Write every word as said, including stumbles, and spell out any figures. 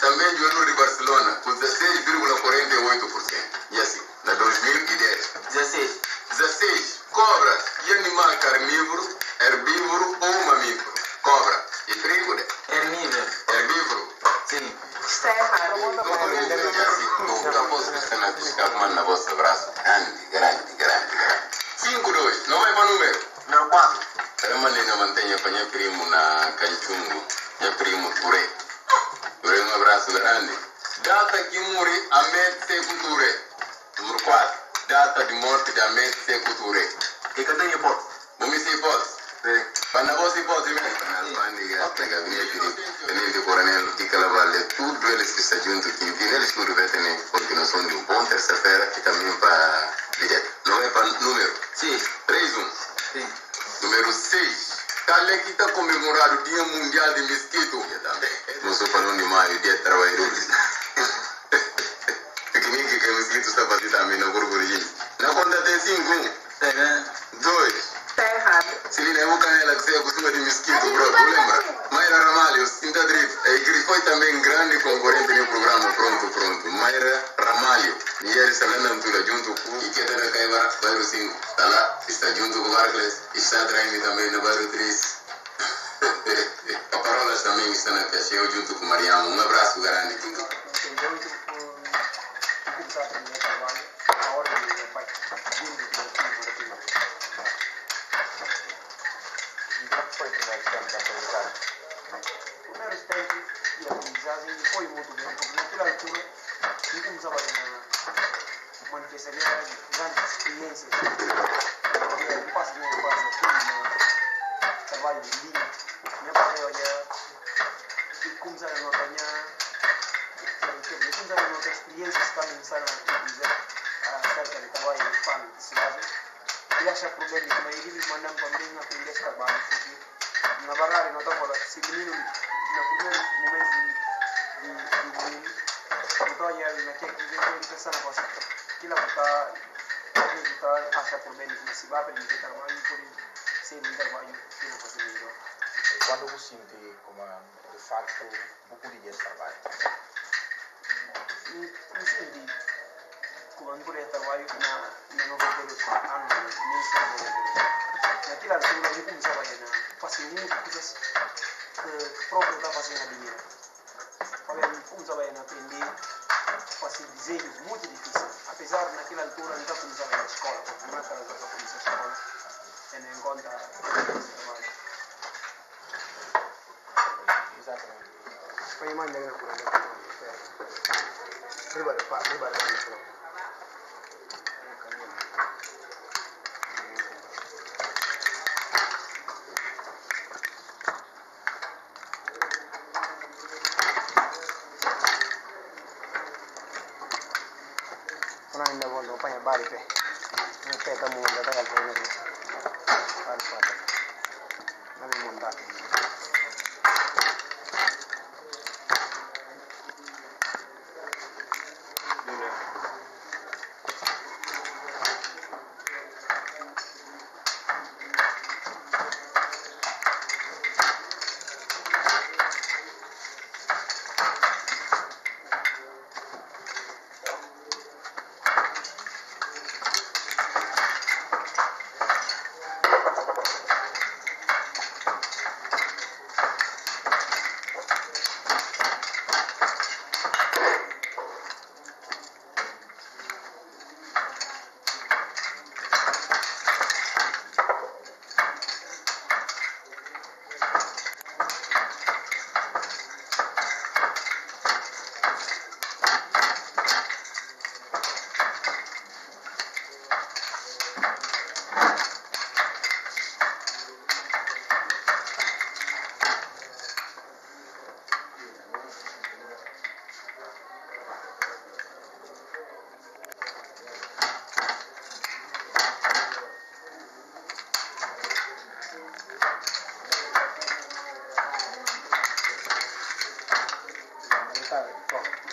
também jogador de Barcelona, com dezesseis vírgula quarenta e oito por cento. E assim, na dois mil e dez. dezesseis. dezesseis. Cobra e animal carnívoro, herbívoro ou mamífero. Cobra e trigo, né? Herbívoro. Herbívoro. Sim. Está errado. Na vossa braço. Grande, grande, grande, grande. cinco dois. Não vai para número. Número quatro. Era maneira mantenha para minha primo na Canchungo. Minha primo Ture. Ture, um abraço grande. Data que morre Ahmed Sekou Touré. Número quatro. Data de morte de Ahmed Sekou Touré. E cadê a hipótese? Vamos se hipótese. Para a vossa hipótese mesmo. Para a alfândega, para a gabinete de Tenente Coronel de Calavalle, tudo eles que estão junto aqui. Eles tudo vai ter continuação de um bom terça-feira e também para direto. Não é para número? Sim. três um. Sim. Número seis. Calha que está comemorado o Dia Mundial de Mosquito. Eu também. Não sou para um de maio, dia de trabalhadores. Que nem que o mosquito está fazendo também no grupo de gente. Na conta tem cinco. Um. É, né? Dois. Está errado. Celina, é uma canela que você acostuma de mosquito, bro. Tu lembra? Mayra Ramalho, Sinta Drift. É, que foi também grande concorrente no programa. Pronto, pronto. Mayra Ramalho. E ele está andando tudo junto com o Ikeda da Caivara, bairro cinco. Está lá, está junto com o Barclays. Está traindo também no bairro três. Paparolas também está na Cacheu junto com Mariamo. Um abraço grande. Entendeu? E começar a terminar o trabalho, a ordem do meu pai, vindo do meu E como foi o primeiro tempo da aprendizagem? O primeiro tempo de aprendizagem foi muito bem, porque naquela altura eu começava a manifestar grandes experiências. Eu passo minha infância aqui no trabalho de linha, minha pai olha e começar a notar eu começar a notar experiências que também começaram a dizer acerca do trabalho de fama de cidade. E acha problema que mas eles mandam para mim aprender esse trabalho, porque na verdade não estava se menino no primeiro momento de menino não estava naquele que eu pensando na coisa aquilo que está acreditar acha problema que se vai aprender trabalho por ser um trabalho que não consegue melhor. E quando você sente como de facto um pouco de trabalho? Eu senti como eu trabalho na noventa e dois anos, naquela altura eu começava a fazer muitas coisas que próprio estava fazendo na linha. Eu começava a aprender a fazer desenhos muito difíceis, apesar de naquela altura eu já começava na escola, porque não era para começar a escola, tendo em conta esse trabalho. Exatamente. Foi a maneira que eu trabalhei. Riba, riba, riba, riba. Kuna inda bondo panya bari pe. Ni pe ta munda ta kal panya ni. Bari pa. Nami munda. Tá, bom.